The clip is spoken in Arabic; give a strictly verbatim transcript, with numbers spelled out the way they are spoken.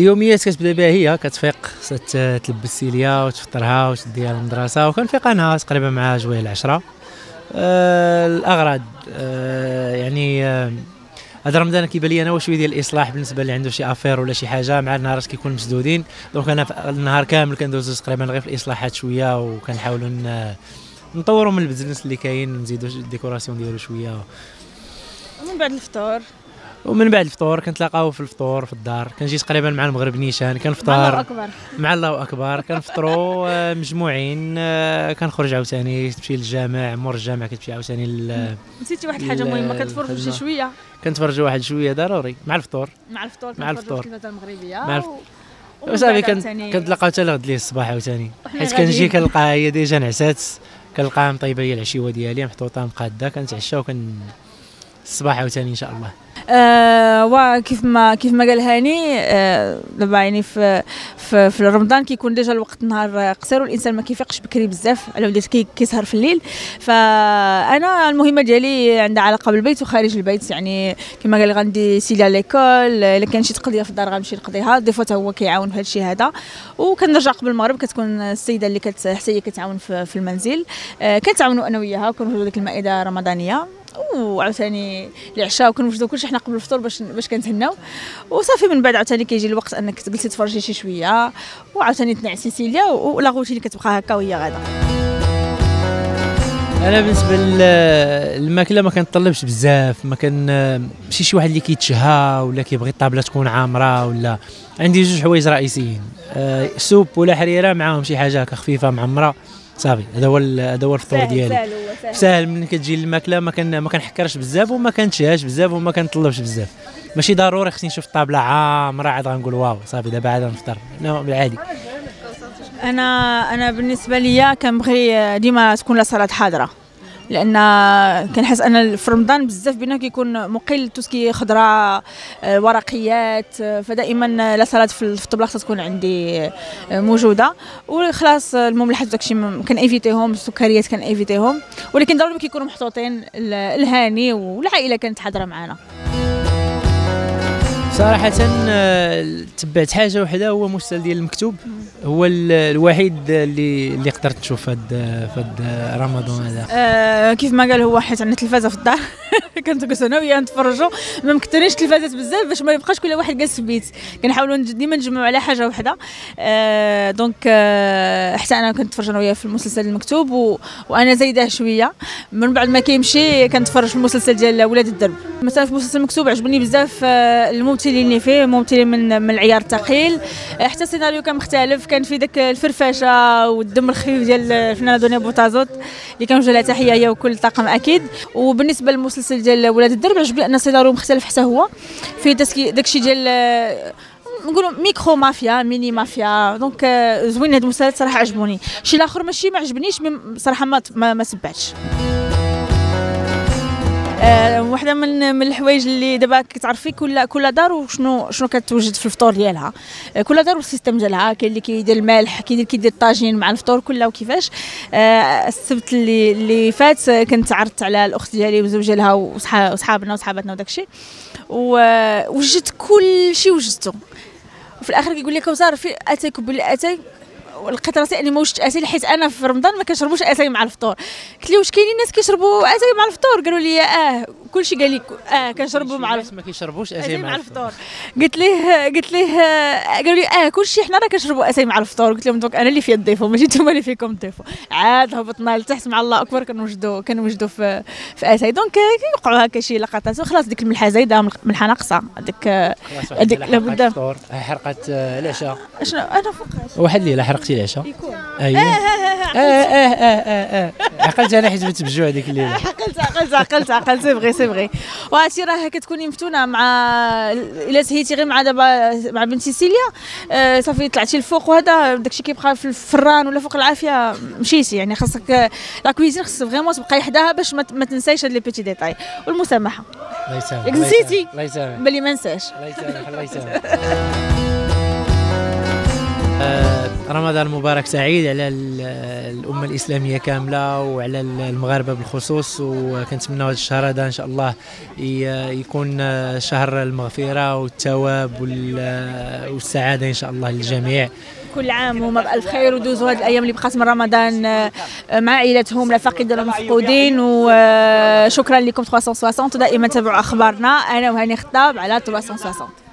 اليوميات كتبدا بها هي كتفيق تلبس سيليا وتفطرها وتديها للمدرسه، وكنفيق انا تقريبا مع جويه العشرة. آه الاغراض آه يعني آه هذا رمضان كيبان لي انا واش شويه ديال الاصلاح بالنسبه اللي عنده شي افير ولا شي حاجه، مع النهارات كيكون مسدودين. دونك انا النهار كامل كندوزو تقريبا غير في الاصلاحات شويه، وكنحاولوا نطوروا من البزنس اللي كاين، نزيدوا الديكوراسيون ديالو شويه. ومن بعد الفطور ومن بعد الفطور كنتلاقاو في الفطور في الدار، كنجي تقريبا مع المغرب نيشان كنفطر مع الله اكبر مع الله اكبر كنفطروا مجموعين. كنخرج عاوتاني تمشي للجامع، مور الجامع كتمشي عاوتاني. نسيتي واحد الحاجه مهمه، كتفرجوا شي شويه كنتفرجوا واحد شويه ضروري مع الفطور مع الفطور مع الفطور الكتابه المغربيه مع الفطور وصافي. كنتلاقاو حتى لغد ليه الصباح عاوتاني، حيت كنجي كنلقاها هي ديجا نعسات، كنلقاها مطيبه هي العشيوه ديالي محطوطه مقاده، كنتعشى وكن الصباح عاوتاني ان شاء الله. آه وكيف ما كيف ما قال هاني آه دابا يعني في في, في رمضان كيكون ديجا الوقت النهار قصير، والانسان ما كيفيقش بكري بزاف على وليت كي كيسهر في الليل. فانا المهمه ديالي عندها علاقه بالبيت وخارج البيت، يعني كما قال غندي سيليا ليكول، الا كان شي تقضيه في الدار غنمشي نقضيها، دي فوا حتى هو كيعاون في هذا الشيء هذا. وكنرجع قبل المغرب كتكون السيده اللي كت حتى هي كتعاون في, في المنزل، آه كنتعاونوا انا وياها وكنوجدوا ديك المائده الرمضانيه، وعاوتاني العشاء وكنوجدوا كلشي حنا قبل الفطور باش باش كنتهناو. وصافي من بعد عاوتاني كيجي الوقت انك تجلسي تفرجي شي شويه، وعاوتاني تنعسي سيليا، ولا غوتي اللي كتبقى هكا وهي غادا. انا بالنسبه للماكله ما كنطلبش بزاف، ما كان ماشي شي واحد اللي كيتشهى ولا كيبغي الطابله تكون عامره، ولا عندي جوج حوايج رئيسيين، أه سوب ولا حريره معاهم شي حاجه هكا خفيفه معمره، صافي. هذا هو هذا هو الفطور ديالي. سهل سهل, سهل من كتجي الماكله، ما كان ما كنحكرش بزاف وما كنتشهاش بزاف وما كنطلبش بزاف. ماشي ضروري خصني نشوف الطابله عامره عاد غنقول واو صافي دابا عاد نفطر، لا بالعادي. انا انا بالنسبه ليا كنبغي ديما تكون لا صلاه حاضره، لان كنحس ان في رمضان بزاف بينا كيكون مقل توسكي خضره ورقيات، فدائما لا صلاه في الطبله خصها تكون عندي موجوده. وخلاص المملحات وداكشي كنيفيتيهم، السكريات كنيفيتيهم، ولكن ضروري كيكونوا محطوطين الهاني والعائله كانت حاضره معنا. صراحة تبعت حاجة وحدة، هو مسلسل ديال المكتوب، هو الوحيد اللي اللي قدرت نشوف هاد فهاد رمضان هذا. آه كيف ما قال هو، حيت عندنا تلفازة في الدار كنت جالسه انا وياه نتفرجوا، ما مكثرينش تلفازات بزاف باش ما يبقاش كل واحد جالس في البيت، كنحاولوا ديما نجمعوا على حاجة وحدة. آه دونك آه حتى انا كنت نتفرج انا وياه في المسلسل المكتوب، و... وانا زايده شوية من بعد ما كيمشي كنتفرج في المسلسل ديال ولاد الدرب. مثلا في المسلسل المكتوب عجبني بزاف آه الممثلين اللي فيه، ممثلين من من العيار الثقيل، حتى السيناريو كان مختلف، كان في داك الفرفشه والدم الخفيف ديال الفنانه دنيا بوطازوط اللي كنوجه لها تحيه هي وكل الطاقم اكيد. وبالنسبه للمسلسل ديال ولاد الدرب عجبني ان السيناريو مختلف حتى هو، في داكشي ديال نقولوا ميكرو مافيا ميني مافيا. دونك زوين هاد المسلسل صراحه عجبوني. شي الاخر ماشي ما عجبنيش صراحه، ما ما, ما سبعتش. أه واحده من من الحوايج اللي دابا كتعرفي كل كل دار وشنو شنو كتوجد في الفطور ديالها، كل دار والسيستم ديالها، كاين اللي كيدير الملح، كاين اللي كيدير الطاجين مع الفطور كله وكيفاش. أه السبت اللي اللي فات كنت عرضت على الاخت ديالي وزوج ديالها وصحابنا وصحاباتنا وداكشي، ووجدت كل شيء وجدته. وفي الاخر كيقول لي كوثر في اتاي كبلي اتاي، لقيت راسي اني ما وجدتش اتاي، حيت انا في رمضان ما كنشربوش اتاي مع الفطور. قلت لي واش كاينين الناس كيشربوا اتاي مع الفطور؟ قالوا لي اه كلشي قال لي اه كنشربوا مع الفطور، ما كيشربوش اتاي مع الفطور. قلت ليه قلت ليه قالوا لي اه كلشي حنا راه كنشربوا اتاي مع الفطور. قلت لهم دونك انا اللي فيا الضيفو ماشي نتوما اللي فيكم الضيفو. عاد هبطنا لتحت مع الله اكبر كنوجدوا كنوجدوا في في اتاي. دونك كيوقعوا هكا شي لقطات، وخلاص ديك الملحه زايده ملحه ناقصه، هذيك هذيك لابد حرقت العشاء. اشنو انا فوقاش واحد الليله حرقتي العشاء؟ اييه اه اه اه اه اه عقلت انا حيت بتبجوع هذيك الليله. عقلت عقلت عقلت عقلت سي فغي سي فغي. وهادشي راه كتكوني مفتونه مع الا سهيتي غير مع دابا مع بنتي سيليا آه صافي طلعتي الفوق، وهذا داكشي كيبقى في الفران ولا فوق العافيه مشيتي. يعني خاصك لا كويزين خاص فريمون تبقاي حداها باش ما تنسايش هاد لي بيتي ديتاي. والمسامحه الله يسامحك، ياك نسيتي الله يسامحك بلي ما نساش. الله يسامحك الله يسامحك. رمضان مبارك سعيد على الأمة الإسلامية كاملة وعلى المغاربة بالخصوص، وكنتمنى هذا الشهر هذا إن شاء الله يكون شهر المغفرة والثواب والسعادة إن شاء الله للجميع. كل عام وما بألف خير، ودوزوا هذه الأيام اللي بقات من رمضان مع عائلتهم لا فاقد ولا مفقودين. وشكرا لكم ثلاثمية وستين، ودائما تابعوا أخبارنا. أنا وهاني خطاب على ثلاثمية وستين.